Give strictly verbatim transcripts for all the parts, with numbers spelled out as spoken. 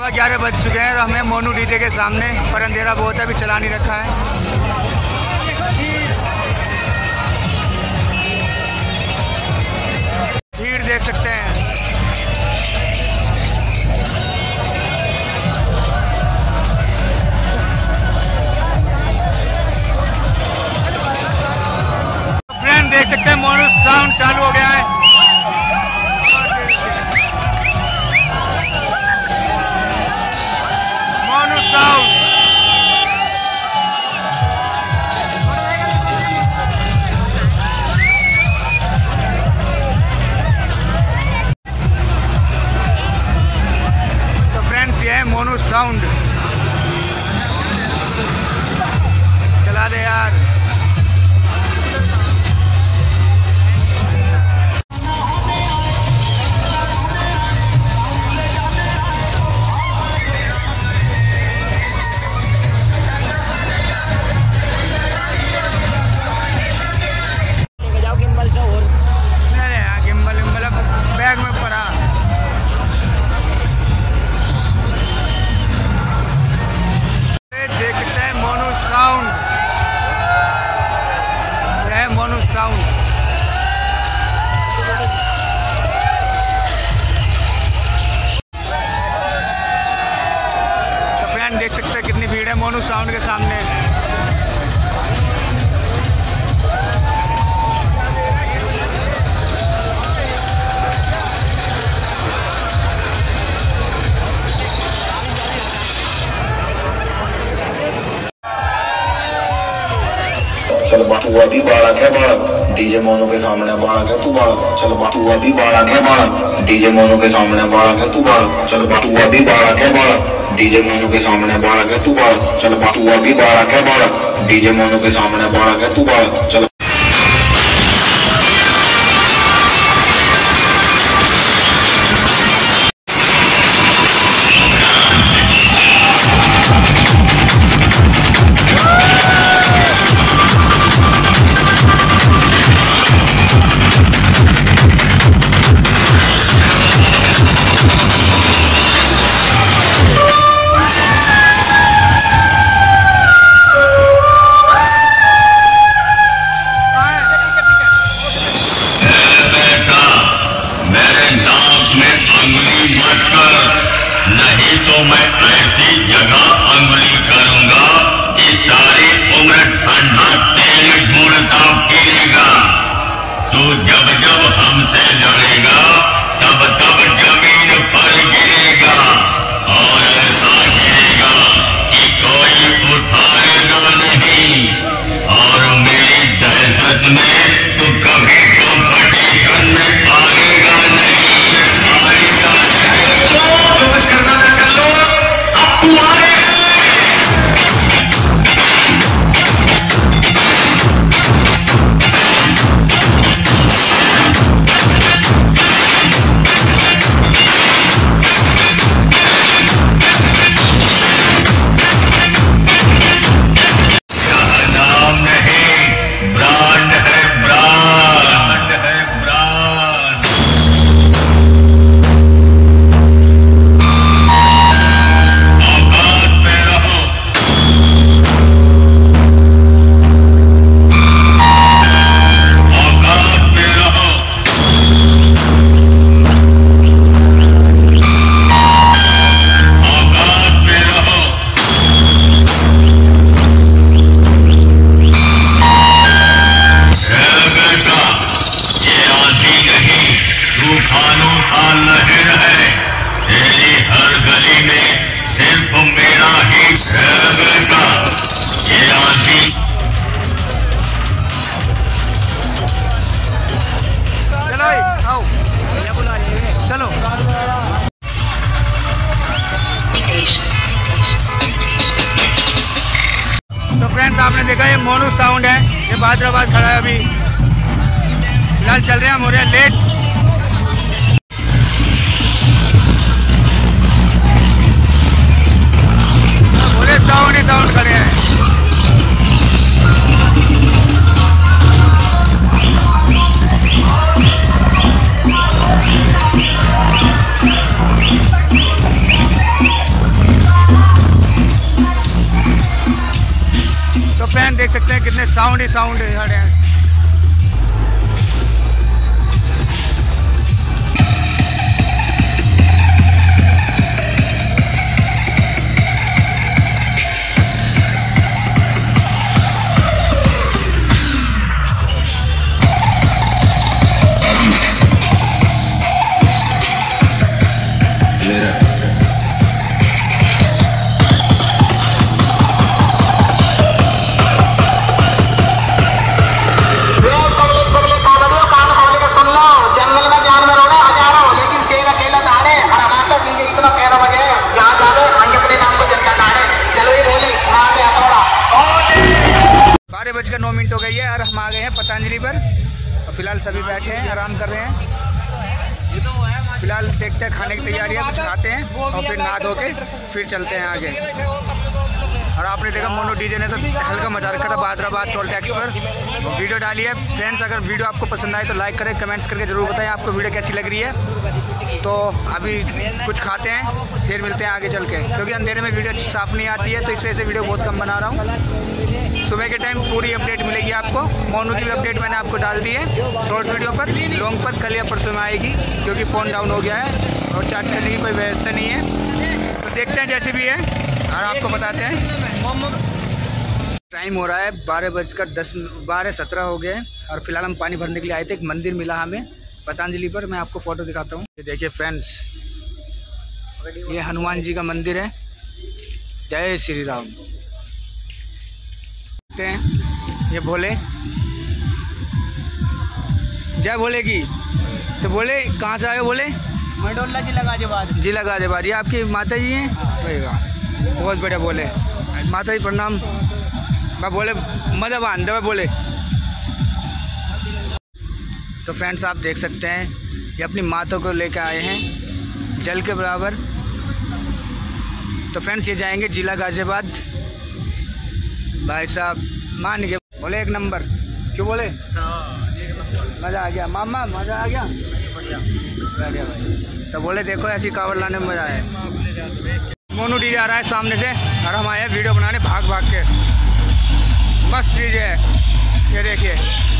ग्यारह बज चुके हैं और हमें मोनू डीजे के सामने, पर अंधेरा बहुत है, अभी चला नहीं रखा है। भीड़ देख सकते हैं। फ्रेंड देख सकते हैं मोनू साउंड चालू हो गया है। मोनू साउंड तो फ्रेंड्स ये है मोनू साउंड। चला दे यार। बैग में पड़ा। देख सकते हैं मोनू साउंड, यह है मोनू साउंड। तो फ्रेंड देख सकते हैं कितनी भीड़ है मोनू साउंड के सामने। चल तू अभी बाड़ा क्या बाड़ा डीजे मोनू के सामने बाड़ा क्या तू बाड़ा। चल तू अभी बाड़ा क्या बाड़ा डीजे मोनू के सामने बाड़ा क्या तू बाड़ा। चल तू अभी बाड़ा क्या बाड़ा डीजे मोनू के सामने बाड़ा क्या तू बाड़ा। चल तू अभी बाड़ा क्या बाड़ा डीजे मोनू के सामने बाड़ा क्या तू बाड़ा। चल नहीं तो मैं ऐसी जगह अंगुली करूंगा कि सारी उम्र ठंडा तेल ढूंढता फिरेगा। तू जब जब हमसे लड़ेगा तब तब जमीन पर गिरेगा और ऐसा गिरेगा कि कोई उठाएगा नहीं। और मेरी दहशत में तू कभी कंपटीशन में आएगा नहीं, आएगा नहीं। कुछ करना था कर लो, अब तू आए। चलो तो फ्रेंड्स आपने देखा ये मोनू साउंड है, ये बादराबाद खड़ा है। अभी फिलहाल चल रहे हैं, हम हो रहे हैं लेट। बोले साउंड ही साउंड खड़े हैं। कितने साउंड ही साउंड खड़े हैं। बारह बजकर नौ मिनट हो गई है और हम आ गए हैं पतंजलि पर और फिलहाल सभी बैठे हैं, आराम कर रहे हैं। फिलहाल देखते हैं खाने की तैयारी है, कुछ खाते हैं और फिर नहा धो के फिर चलते हैं आगे। और आपने देखा मोनू डीजे ने तो हल्का मजा रखा था बादराबाद टोल टैक्स पर, वीडियो डाली है। फ्रेंड्स अगर वीडियो आपको पसंद आए तो लाइक करें, कमेंट्स करके जरूर बताएं आपको वीडियो कैसी लग रही है। तो अभी कुछ खाते हैं फिर मिलते हैं आगे चल के, क्योंकि अंधेरे में वीडियो साफ नहीं आती है तो इस वजह से वीडियो बहुत कम बना रहा हूँ। सुबह के टाइम पूरी अपडेट मिलेगी आपको। मोनू की भी अपडेट मैंने आपको डाल दी है शॉर्ट वीडियो पर, लॉन्ग पर कल या परसों में आएगी, क्योंकि फ़ोन डाउन हो गया है और चार्ज करने की कोई व्यवस्था नहीं है। तो देखते हैं जैसे भी है और आपको बताते हैं। टाइम हो रहा है बारह बजकर दस बारह सत्रह हो गए और फिलहाल हम पानी भरने के लिए आए थे। एक मंदिर मिला हमें पतंजलि पर, मैं आपको फ़ोटो दिखाता हूँ। ये देखिए फ्रेंड्स, ये हनुमान जी का मंदिर है। जय श्री राम। ये भोले, जय भोले की। तो बोले कहाँ से आए हो? बोले मंडोला जिला गाजियाबाद। जिला गाजियाबाद। ये आपकी माता जी हैं? बहुत बढ़िया। बोले माता जी प्रणाम। मैं बोले मजा आंद बोले। तो फ्रेंड्स आप देख सकते हैं ये अपनी माता को लेकर आए हैं जल के बराबर। तो फ्रेंड्स ये जाएंगे जिला गाजियाबाद। भाई साहब मान के बोले एक नंबर। क्यों बोले? मज़ा आ गया मामा, मज़ा आ गया। बढ़िया भाई। तो बोले देखो ऐसी कावड़ लाने में मज़ा है। मोनू डीजे आ रहा है सामने से और हम आए वीडियो बनाने भाग भाग के। मस्त डीजे है, ये देखिए।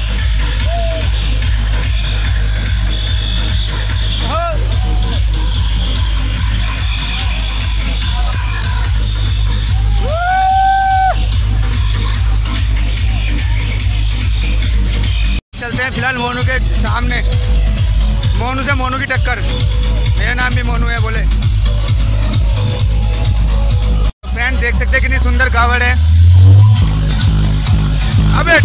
चलते हैं फिलहाल मोनू के सामने। मोनू से मोनू की टक्कर। मेरा नाम भी मोनू है बोले। फ्रेंड देख सकते हैं कितनी सुंदर कावड़ है। अबे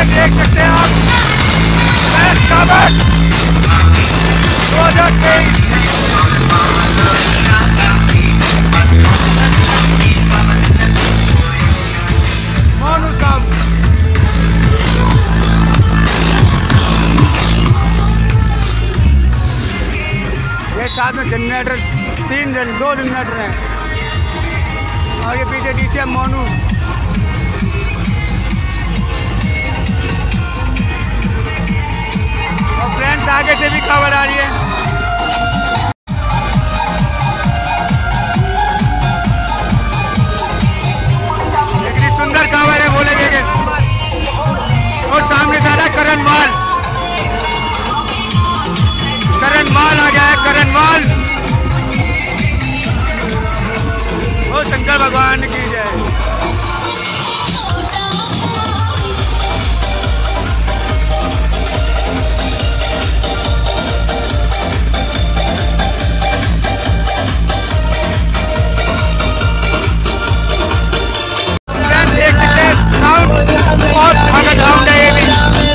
देख सकते हैं आप दो हजार तेईस मोनू कप। ये साथ में जनरेटर तीन जन दो जनरेटर हैं और ये पीछे डीसीएम मोनू। और फ्रेंड्स आगे से भी कावड़ आ रही है। इतनी सुंदर कावड़ है बोले देखे। और सामने जा रहा है करण माल। करण माल आ गया है, करण माल। ओ शंकर भगवान की जय। बहुत भागा ग्राउंड है ये भी।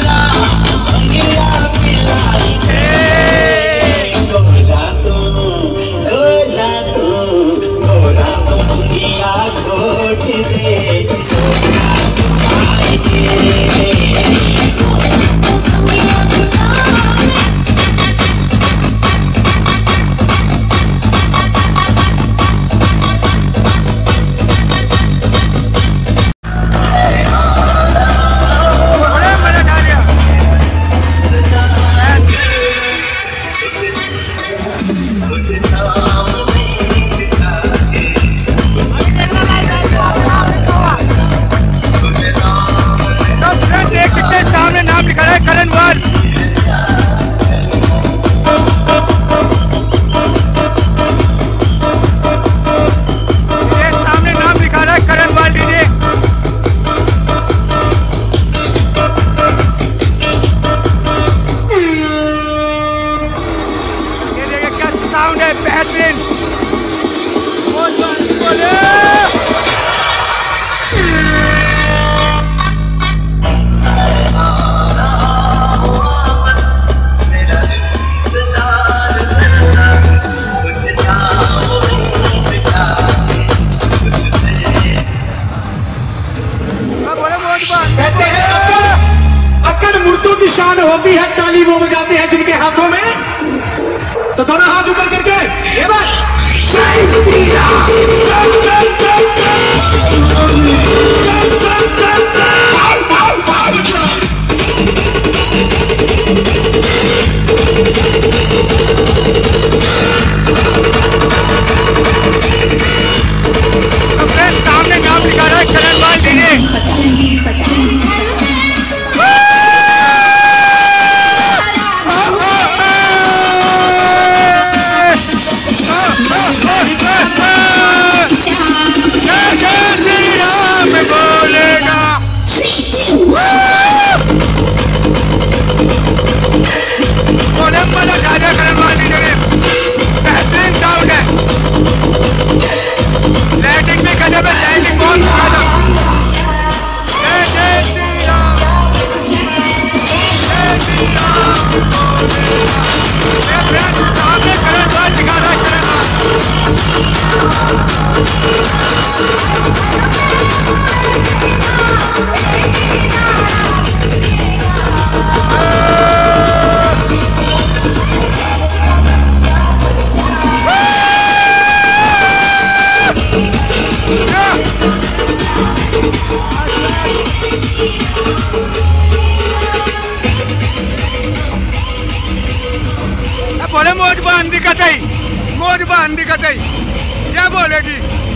होती है ताली वो बजाते हैं जिनके हाथों में। तो दोनों हाथ ऊपर करके ये बात सामने नाम लिखा रहा है करण माल डीजे। लाइटिंग भी करने में लाइटिंग बहुत ज्यादा। जय जय श्री राम, जय श्री राम। सामने करण माल दिखा रहा है, करण माल। बोले मौज बांधी कतई, मौज बांधी कतई क्या बोलेगी।